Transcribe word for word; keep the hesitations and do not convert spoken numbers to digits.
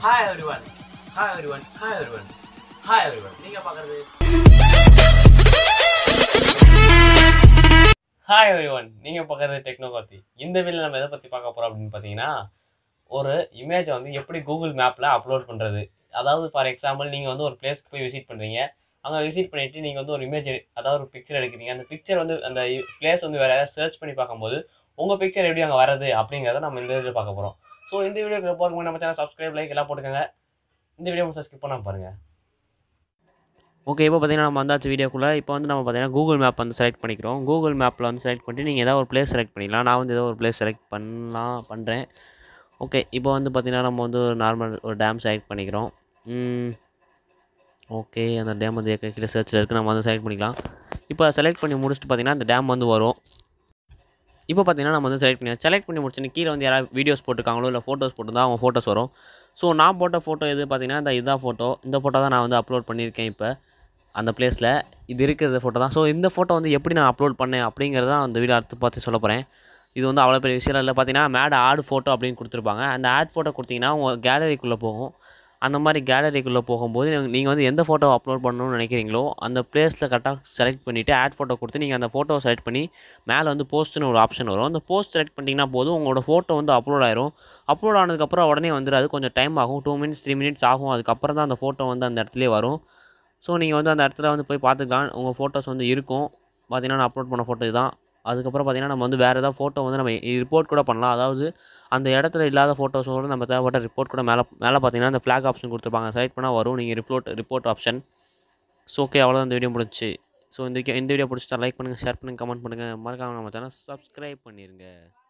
Hi everyone. Hi everyone. Hi everyone. Hi everyone. நீங்க பார்க்கிறது Hi everyone. நீங்க பார்க்கிறது டெக்னோகார்த்தி. இந்த வீடியோல நம்ம எதை பத்தி பார்க்க போறோம் அப்படினு பாத்தீங்கன்னா ஒரு இமேஜ் வந்து எப்படி Google Mapல அப்லோட் பண்றது. அதாவது ஃபார் எக்ஸாம்பிள் நீங்க வந்து ஒரு பிளேஸ்க்கு போய் விசிட் பண்றீங்க. அங்க விசிட் பண்ணிட்டு நீங்க வந்து ஒரு இமேஜ் அதாவது ஒரு பிக்சர் எடுக்கிறீங்க. அந்த பிக்சர் வந்து அந்த பிளேஸ் வந்து வேற யாராவது சர்ச் பண்ணி பார்க்கும்போது உங்க பிக்சர் எப்படி அங்க வரது அப்படிங்கறத நம்ம இந்த வீடியோல பார்க்க போறோம். சோ இந்த வீடியோக்கு போறதுக்கு முன்னாடி நம்ம சேனல் சப்ஸ்கிரைப் லைக் எல்லாம் போட்டுக்கங்க. இந்த வீடியோ மட்டும் ஸ்கிப் பண்ணாம பாருங்க. ஓகே இப்போ பார்த்தீங்கன்னா நம்ம வந்தாச்சு வீடியோக்குள்ளே. இப்போ வந்து நம்ம பார்த்தீங்கன்னா கூகுள் மேப் வந்து செலக்ட் பண்ணிக்கிறோம். கூகுள் மேப்பில் வந்து செலக்ட் பண்ணிட்டு நீங்கள் ஏதாவது ஒரு பிளேஸ் செலக்ட் பண்ணிக்கலாம். நான் வந்து ஏதோ ஒரு பிளேஸ் செலக்ட் பண்ணலாம் பண்ணுறேன். ஓகே இப்போ வந்து பார்த்தீங்கன்னா நம்ம வந்து ஒரு நார்மல் ஒரு டேம் செலக்ட் பண்ணிக்கிறோம். ஓகே அந்த டேம் வந்து கீழே சர்ச்சில் இருக்குது, நம்ம வந்து செலக்ட் பண்ணிக்கலாம். இப்போ செலக்ட் பண்ணி முடிச்சுட்டு பார்த்தீங்கன்னா அந்த டேம் வந்து வரும். இப்போ பார்த்தீங்கன்னா நம்ம வந்து செலக்ட் பண்ணி செலக்ட் பண்ணி முடிச்சுன்னு கீழே வந்து யாராவது வீடியோஸ் போட்டிருக்காங்களோ இல்லை ஃபோட்டோஸ் போட்டிருந்தா அவங்க ஃபோட்டோஸ் வரும். ஸோ நான் போட்ட ஃபோட்டோ எது பார்த்தீங்கன்னா இந்த இதுதான் ஃபோட்டோ. இந்த ஃபோட்டோ தான் நான் வந்து அப்லோட் பண்ணியிருக்கேன். இப்போ அந்த பிளேஸில் இது இருக்கிறது ஃபோட்டோ தான். ஸோ இந்த ஃபோட்டோ வந்து எப்படி நான் அப்லோட் பண்ணேன் அப்படிங்கிறது தான் அந்த வீடியோ அடுத்து பார்த்து சொல்ல போகிறேன். இது வந்து அவ்வளோ பெரிய விஷயம் இல்லை. பார்த்தீங்கன்னா மேட் ஆட் ஃபோட்டோ அப்படின்னு கொடுத்துருப்பாங்க. அந்த ஆட் ஃபோட்டோ கொடுத்தீங்கன்னா உங்கள் கேலரிக்குள்ளே போகும். அந்த மாதிரி கேலரிக்குள்ளே போகும்போது நீங்கள் வந்து எந்த ஃபோட்டோ அப்லோட் பண்ணணும்னு நினைக்கிறீங்களோ அந்த பிளேஸில் கரெக்டாக செலக்ட் பண்ணிவிட்டு ஆட் ஃபோட்டோ கொடுத்து நீங்கள் அந்த ஃபோட்டோவை செலக்ட் பண்ணி மேலே வந்து போஸ்ட்னு ஒரு ஆப்ஷன் வரும். அந்த போஸ்ட் செலக்ட் பண்ணிட்டீங்கன்னா போதும், உங்களோட ஃபோட்டோ வந்து அப்லோட் ஆயிரும். அப்லோட் ஆனதுக்கப்புறம் உடனே வந்துடாது, கொஞ்சம் டைம் ஆகும். டூ மினிட்ஸ் த்ரீ மினிட்ஸ் ஆகும். அதுக்கப்புறம் தான் அந்த ஃபோட்டோ வந்து அந்த இடத்துலேயே வரும். ஸோ நீங்கள் வந்து அந்த இடத்துல வந்து போய் பார்த்துக்கலாம். உங்கள் ஃபோட்டோஸ் வந்து இருக்கும். பார்த்தீங்கன்னா நான் அப்லோட் பண்ண ஃபோட்டோ இதுதான். அதுக்கப்புறம் பார்த்தீங்கன்னா நம்ம வந்து வேறு ஏதாவது ஃபோட்டோ வந்து நம்ம ரிப்போர்ட் கூட பண்ணலாம். அதாவது அந்த இடத்துல இல்லாத ஃபோட்டோஸோடு நம்ம தேவைப்பட்ட ரிப்போர்ட் கூட மேலே மேலே பார்த்தீங்கன்னா அந்த ஃப்ளாக் ஆப்ஷன் கொடுத்துருப்பாங்க. செலக்ட் பண்ணால் வரும் நீங்கள் report report option. So okay அவ்வளோதான் இந்த வீடியோ முடிஞ்சுச்சு. ஸோ இந்த இந்த வீடியோ பிடிச்சிட்டா லைக் பண்ணுங்கள், ஷேர் பண்ணுங்கள், கமெண்ட் பண்ணுங்கள். மறக்காமல் நம்ம சேனல் சப்ஸ்கிரைப் பண்ணிடுங்க.